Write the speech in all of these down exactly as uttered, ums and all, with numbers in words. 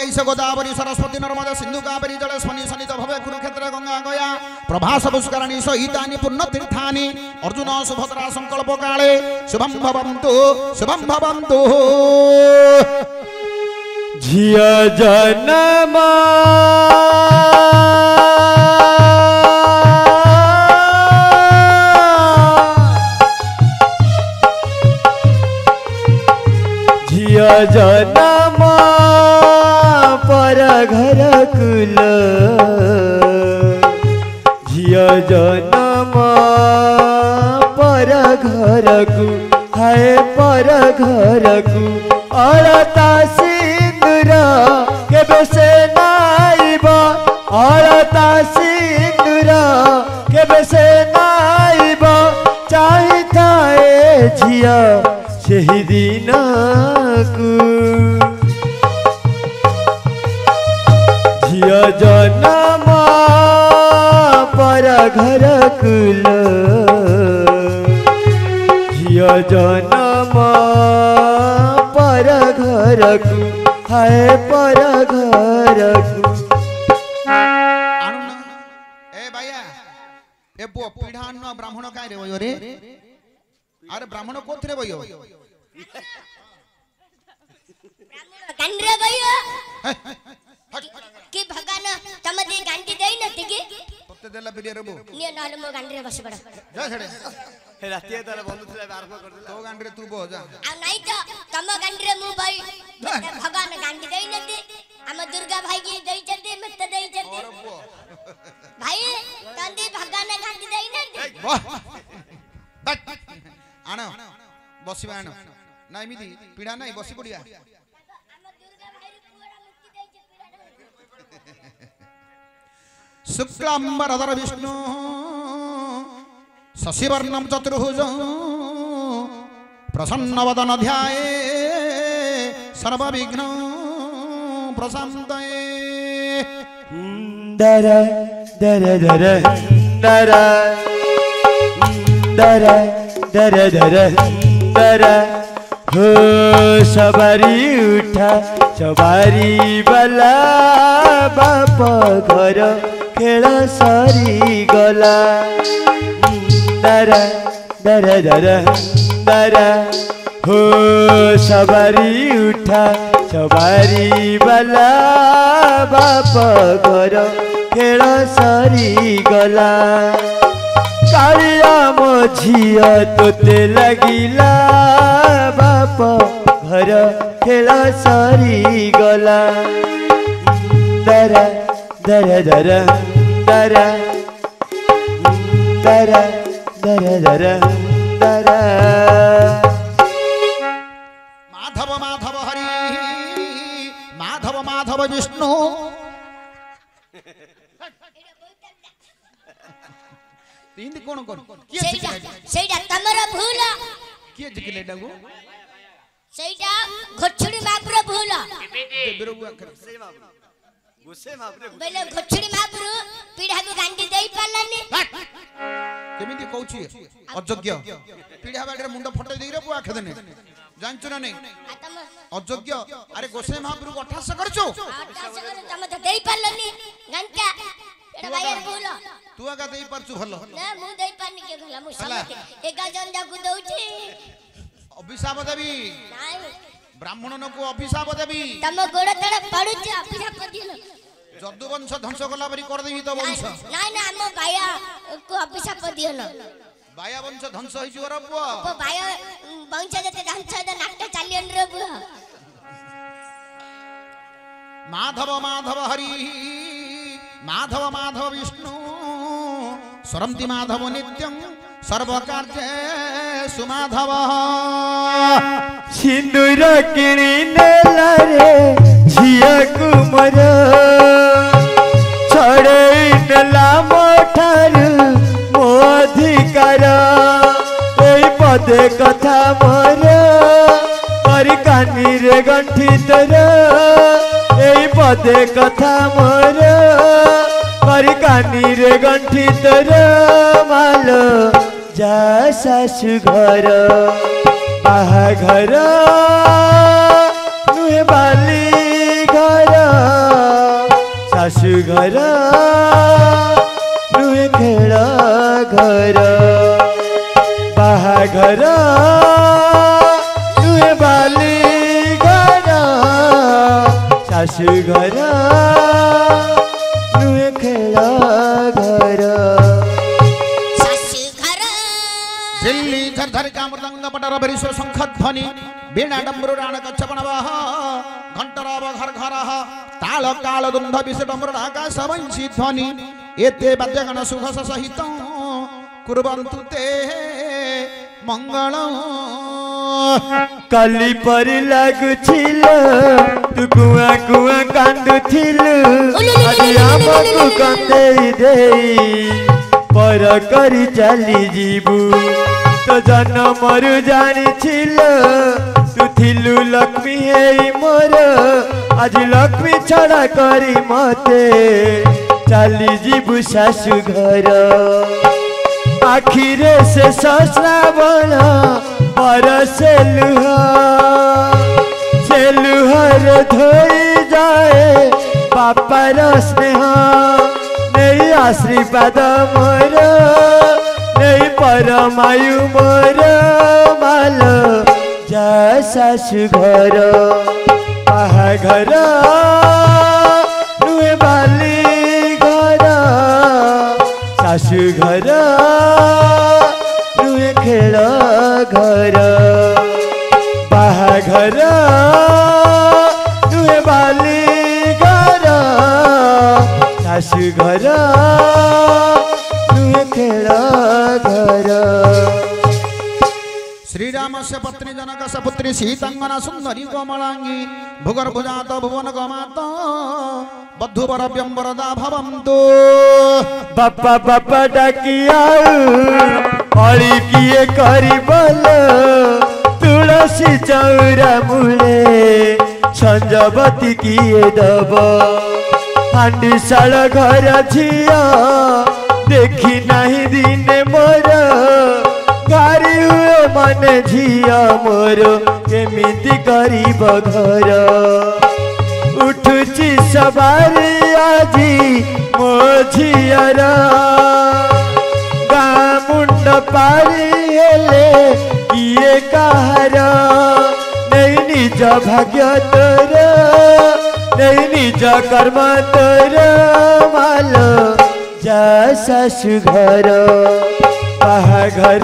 Cash Godavari Saraswati Narmada Sindhu Kaveri जलेस्वनी सनित भवे कुरुक्षेत्र गंगा गया प्रभास पुष्करणी सहितानि पुण्य तीर्थानि अर्जुन सुभद्रा संकल्प काले शुभम भवन्तु शुभम भवन्तु झिया जनमा झिया जनमा पर घर कुल झिया जनमा पर घर को हाय पर घर को अलता सिंदूर केबे से नाइब अलता सिंदूर केबे से नाइब चाहि थाए झिया सेही दिन को झिया जन्म पर घर कुल झिया जन्म पर घर को हाय पर घर को ए भैया ए पीढ़ान ब्राह्मण काय रे भयो रे अरे ब्राह्मण कोथरे भयो कंद्रे भयो कि भगवान तमदे गांडी देई नथि कि तते देला बिरिया रबो निय नाले मो गांडी बस पड़ जा छड़े हे रातिए तार बंधु थले आरंभ कर दिला तो गांडी तू बो जा आ नहीं तो तम गांडी मु भाई भगवान गांडी देई नथि हम दुर्गा भाई की देई चंदी मत देई चंदी भाई तंदी भगवान गांडी देई नथि बट आनो बसिबा आनो ना एमिति पीड़ा नाही बसि पड़िया शुक्लांबरधर विष्णु शशिवर्णं चतुर्भुज प्रसन्नवदन ध्याये सर्वविघ्न प्रशान्तये दर दर दर दर दर दर दर दर हो सवारी उठा सवारी वाला बाप घर खेल सरी गला दर दर दर दर हो सवारी उठा सवारी वाला बाप घर खेल सरी गला कालिया मो झिया तोते लगिला बाप घर खेल सरी गला दर दर दर दर दर दर दर दर माधव माधव हरि माधव माधव विष्णु तीन कोन कोन किए सेटा सेटा तमरा भूल किए जिकले डगो सेटा घोछड़ी मापुर भूल गुस्से मापुरे बेले घोछड़ी मापुर पीढ़ा को गांडी देई पालनी केमिति कहूची अयोग्य पीढ़ा बाडरे मुंड फटे देई रे बुआ खेदने जानछु ना नहीं अयोग्य अरे गोसे महाप्रभु को अठास करछो अठास कर तम त देई पालनी गंटा एडा भाईर भूल तू आगा देई परछु भलो ना मु देई पानी के भला मु समते एगा जन जाकू दउची अभिशाप देवी नाही ब्राह्मण को अभिशाप देवी तम गोड़ तड़े पड़ुछ अभिशाप दिल जदु वंश ध्वंस कला परी कर देबी तो वंश नाही ना हम भाया को अभिशाप दिल बाया वंश ध्वंस होई जोर बुआ ओ भाया वंश जते ध्वंस द नाट्य चालियन रे बुआ माधव माधव हरि माधव माधव विष्णु स्वरंति माधव नित्यं सर्व कार्ये सुमाधव सिंदूर किणी नेला रे झिया कुमर छड़े नेला मोठारू मो अधिकार ए पदे कथा मोर पर कानी रे गंठी तोर ए पदे कथा मोर पर कानी रे गंठी तोर मालो जा सासु घर बाहाघर नुहे बाली घर शाशु घर नुहे खेल घर बाहाघर नुहे बाली घर शाशु घर नुहे खेल घर दिल्ली झरझर का मृदंग पटर बरिसो शंख ध्वनि वीणा डमरू राण कच्छ बनवः घंटराव घर घर ताल काल दुंध विषट मृडाकाश वंशी ध्वनि एते वाद्यगण सुख सहित कुर्वन्तु ते मंगलम् कली पर लगुछिल तू कुआ कुआ कांदुछिल आजी हमकु कंदेई देई पर करी चली जीबू तो जन्मरु जानिछिल तू थिलु लक्ष्मी हेई मोर आज लक्ष्मी छड़ा करी मते चली जीबू शाशु घर आखिरे से श्रावण बरसे लुहा से लुहर धोई जाए बापार स्नेह नहीं आशीर्वाद मोर नहीं परमायु मोर माल जा शाशु घर बाहाघर नुहे बाली घर शाशु घर नुहे खेल घर बाहाघर नुहे बाली घर शाशु घर नुहे खेल घर श्रीराम से पत्नी जनक से पुत्री सीतांगना सुंदरी कोमलांगी भूगर्भुजात भुवन गमात बद्धुवर व्यंबरदा भवन्तु बापा बापा डाकिया हली किए करी बोल तुलसी चौरा मूले संजवती किए दब हांडी शाल घर झिया देखी नहीं दिने मोर गारी हुए मन झिया मोर केमिति करीब घर उठुची सवारी आजी मो झियर गाँ मुंड पारी हेले किए कहार नहीं निज भाग्य तोर नहीं निज कर्म तोर माल जा शाशु घर बाहाघर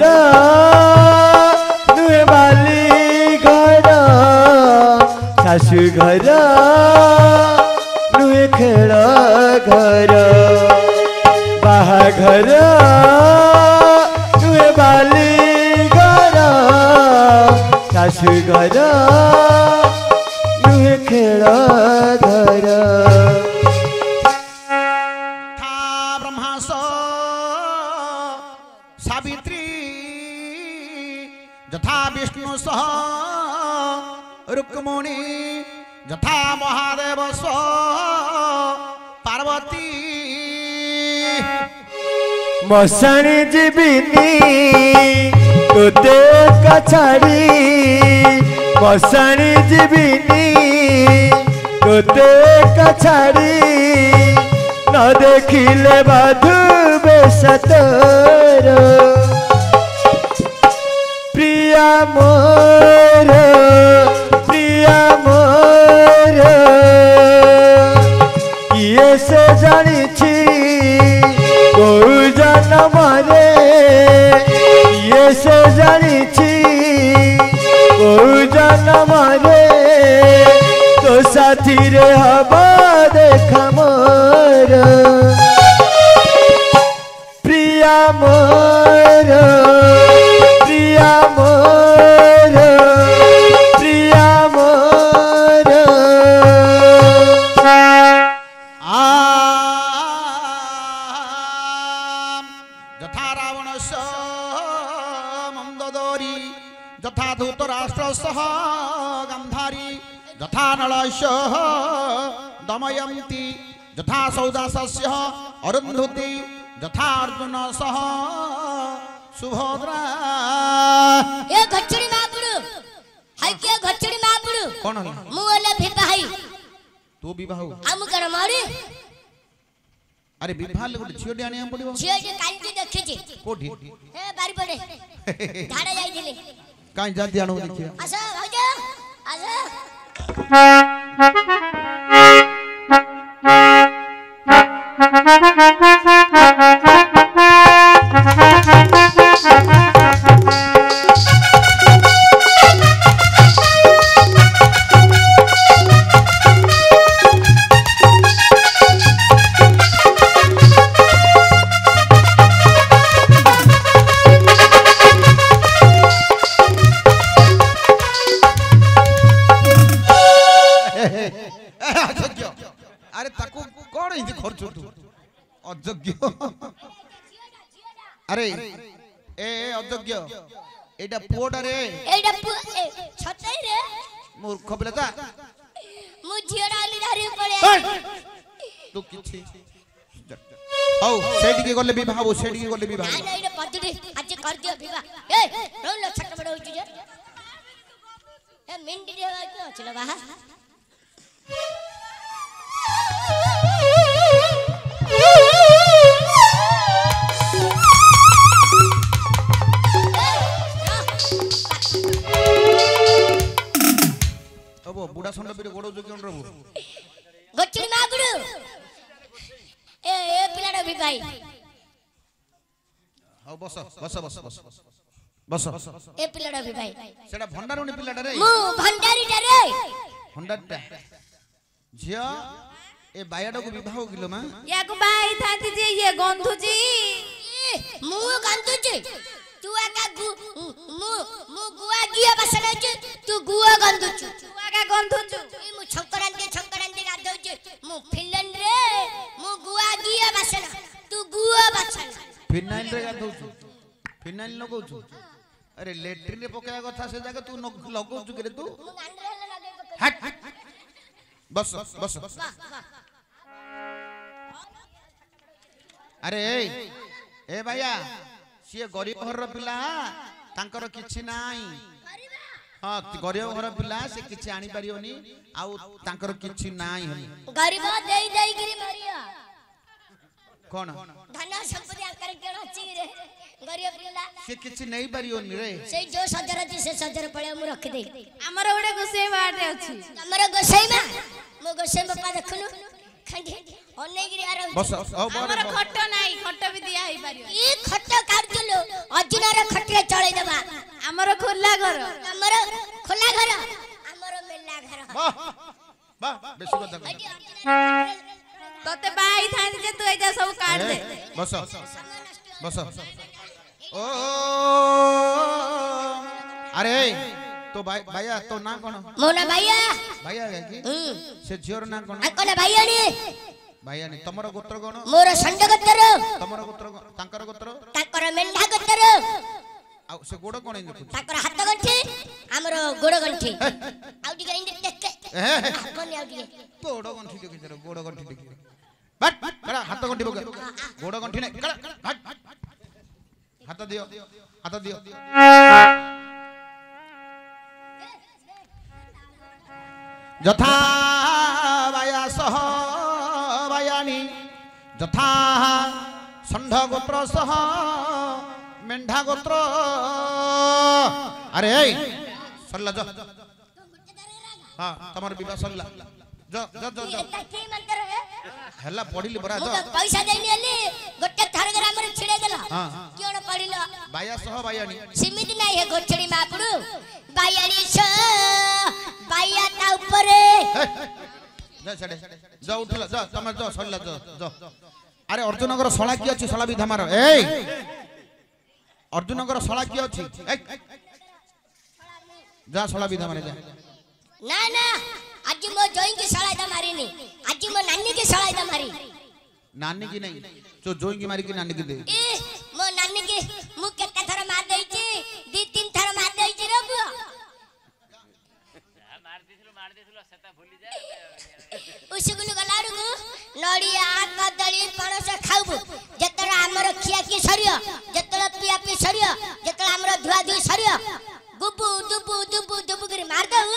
नुहे बाली घर शाशु घर नुहे खेल घर बाहाघर नुहे बाली घर शाशु घर नुहे खेल घर था ब्रह्मास सावित्री यथा विष्णु सह रुक्मिणी यथा महादेव स पार्वती मशाणी जीविनी तोते कछाड़ी मशाणी जीविनी तोते कछाड़ी न देखिले बधु बेसतर प्रिया मोर प्रिया मोर किए से जानी को जन्म रे किए से जानी को जन्म रे तो साथी रे हवा देखा मोर प्रिया मोर प्रिया मोर प्रिया मोर यथा रावणस्य मन्दोदरी यथा धृतराष्ट्रस्य गान्धारी यथा नलस्य दमयन्ती यथा सौदासस्य अरुन्धुति यथा अर्जुन सह सुभद्रा ए घचड़ी मापुरु हाय के घचड़ी मापुरु कोन हला मु वाला विवाही तू विवाह हम कर मारी अरे विवाह ले गोटे झियोटी आनिया पड़िबो झियो जे कांटी देखिछि कोठी हे बारी पड़े झाड़ा जाइथिले काई जल्दी आनो देखियो आसा भाउज आसा अरे ताकू कोन इति खर्च तू अयोग्य अरे ए अयोग्य एटा पोडा रे एटा छतई रे मूर्ख पिलाटा मु झियो डाली धारी पड़े तू किछि हौ सेठी के गले विवाह हो सेठी के गले विवाह ना ना एटा पदुडी आज कर दियो विवाह ए रोल छट बड़ होची जे ए मिंटी दे क्यों चलो बाहा अब बुढ़ा संड बिरे गोडो जो कोन रहबो गोचड़ी मागुडू ए ए पिलाडा भी भाई हौ बस बस बस बस बस ए पिलाडा भी भाई सेटा भंडारुनी पिलाडा रे मु भंडारी रे भंडारटा झिया ए बायाडा को विवाह किलो मा या को बाई थाती जे ये गंधु जी मु गंधु जी तू आका गु मु मु गुआ गिया बसना जे तू गुआ गंधु तू आका गंधु छु मु छकरांती छकरांती गाधौ जे मु फिलन रे मु गुआ गिया बसना तू गुआ बसना फिनाइल रे गाधौ छु फिनाइल लगौ छु अरे लेट्रिन रे पकाया कथा से जाके तू लगौ छु के तू मु गांडरे लगे हट बस बस अरे ए भैया सी गरीब घर पिला तांकर किछि नाही हां गरीब घर पिला से किछि आनी परियोनी आउ तांकर किछि नाही हनी गरीब देई देई गिरी मरिया कोन धन संपत्ति आकर केन अछि रे गरीब पिला से किछि नहीं परियोनी रे से जो सजर अछि से सजर पळे मु रख दे हमर ओडे गोसे बाटे अछि हमर गोसाई मा मु गोसाई बापा देखनु खंडी ओनै गिरी आरो बस औ हमर खट्ट नाही खट्ट भी दिया हेई परियो ई खट्ट काढजलो अजिनार खट्टे चळे देबा हमर खुला घर हमर खुला घर हमर मेला घर वाह वाह बेसु কথা কই तते बाई थाती जे तू एजा सब काट दे बस बस ओ अरे तो भाई भैया तो ना कोन मोना भैया भैया है कि से झियोर ना कोन अकले भैयानी भैयानी तमरो गोत्र कोन मोर संड गोत्र तमरो गोत्र तांकर गोत्र ताकर मेंढा गोत्र आ से गोड़ कोन इन देखु ताकर हाथ गंठी हमर गोड़ गंठी आउ टिके इन देख कोन आउ टिके गोड़ गंठी देखि जरा गोड़ गंठी देखि बट कड़ा हाथ गंठी बग गोड़ गंठी नै कड़ा हट हाथ दियो हाथ दियो যথা বায়াসহ বায়ানি যথা ষণ্ড গোত্র সহ মেণ্ঢা গোত্র আরে এই সরলা জ হ্যাঁ তোমার বিবাহ সরলা জ জ জ জ এটা কি মন্ত্র হে হেলা পড়িলি বরা জ পয়সা দেইনি এলি গোটে থারগরা हमर छिड़े देला हां कियोण पड़िलो বায়াসহ বায়ানি सिमिति नाही हे गोचड़ी मापुडू बायानी स बाया ता ऊपरे जा छडे जा उठला जा तमे जा सरला जा जा अरे अर्जुनगर सळा की अछि सळा विधामार ए अर्जुनगर सळा की अछि जा सळा विधामार जा ना ना आज मो जोई की सळा दा मारीनी आज मो नानी की सळा दा मारी नानी की नहीं जो जोई की मारी की नानी की दे ए मो नानी की मु केते थर मार देई छी दी तीन थर मार देई छी रे बुआ मार दिसलो मार दिसलो सेता भूली जा उसिगुलु गलाडु नडिया कदली पणस खाउबु जेतरा हमर खिया की सरियो जेतरा पिया पी सरियो जेतरा हमर धुआ धुई सरियो गुबु दुबु दुबु दुबु करी मार दउ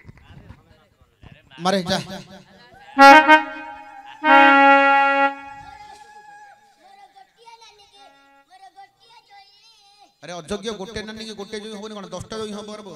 मारे जा ଅଯୋଗ୍ୟ ଗୋଟେ ନାନି କି ଗୋଟେ ଯୋଇ ହବନି କଣ ଦଶଟା ଯୋଇ ହବ ହବ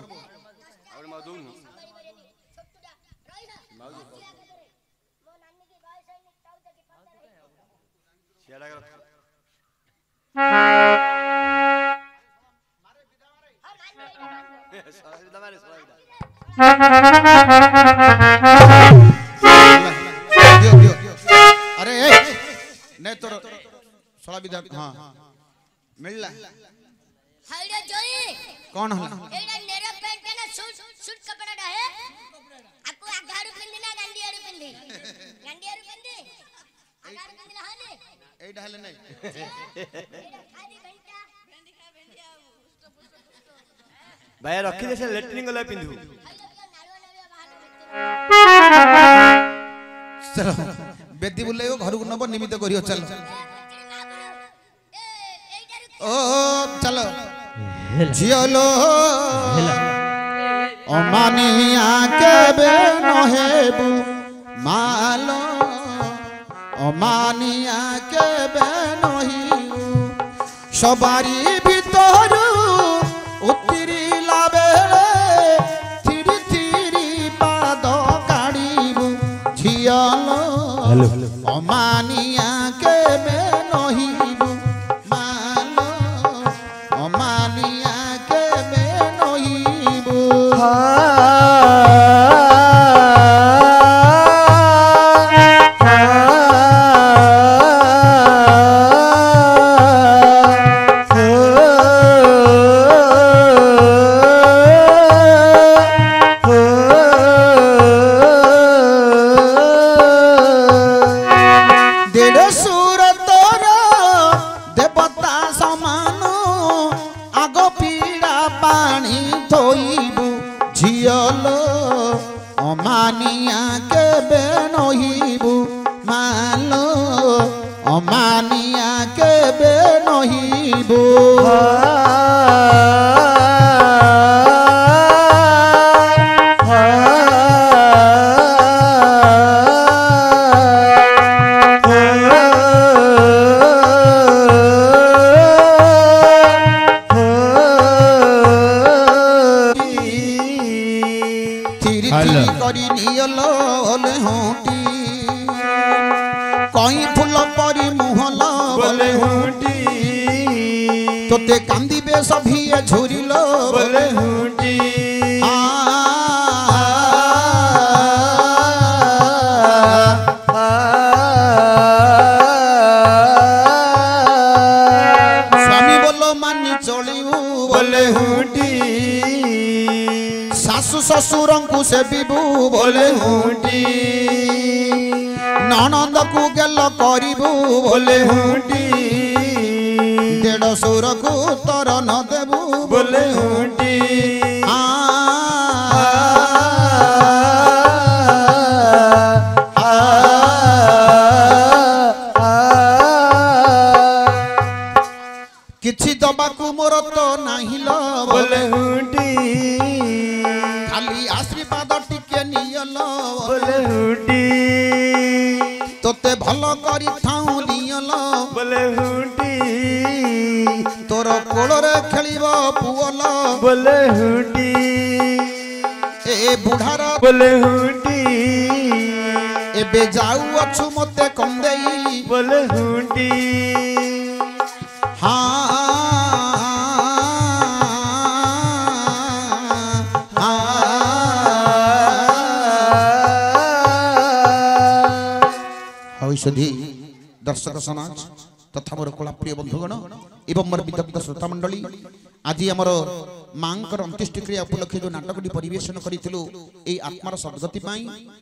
दियो दियो अरे नहीं तो सोला विधा हां मिलला हाइडा जोई कौन हला एडा नेरा पैंट ना सूट सूट कपड़ा डा है आको आगारू पिंदी ना गंडियारू पिंदी गंडियारू पिंदी आगारू पिंदी ना हाने एडा हले नहीं एडा खादी घंटा भेंडी खा भेंडी आऊ भाई रखी दे से लेटरिंग गला पिंधु चलो बेदी बुले घर को नब निमित्त करियो चलो ओ चलो झियलो अमानिया के बे नहेबु मालो अमानिया के बे नहिबु सबारी भितरु उतरी लाबेले थिरी थिरी पाद काढिबु झियलो अमानिया के बे नहिबु मालो अमानिया के बे नहिबु अमानिया के बे नहिबु मालो अमानिया के बे नहिबु करी नियलो होले होटी कई फूल परी मुहल बोले होटी तोते कांदीबे सभी झुरिलो बोले होटी स्वामी बोलो मानी चलिबू बोले होटी सासु ससुर को से बिबू बोले हुटी ननंद को गेल करिबू बोले हुटी देड़ सुर को तर न देबू बोले हुटी किछि दबाकू मोर तो नाही लो बोले हुटी खाली आशीर्वाद टिके नियलो बोले हुटी तोते भलो करी थाऊ नियलो बोले हुटी तोर कोलरे खेलिबो पुअलो बोले हुटी ए बुढ़ार बोले हुटी एबे जाऊ अछु मते कंदेई बोले हुटी हाँ औषधि दर्शक समाज तथा मोर कला प्रिय बंधुगण एवं मोर विदग्ध श्रोता मंडली आज आमर मां अंत्येष्टि क्रिया उपलक्षे जो नाटक परिवेशन करूँ आत्मार सद्गति।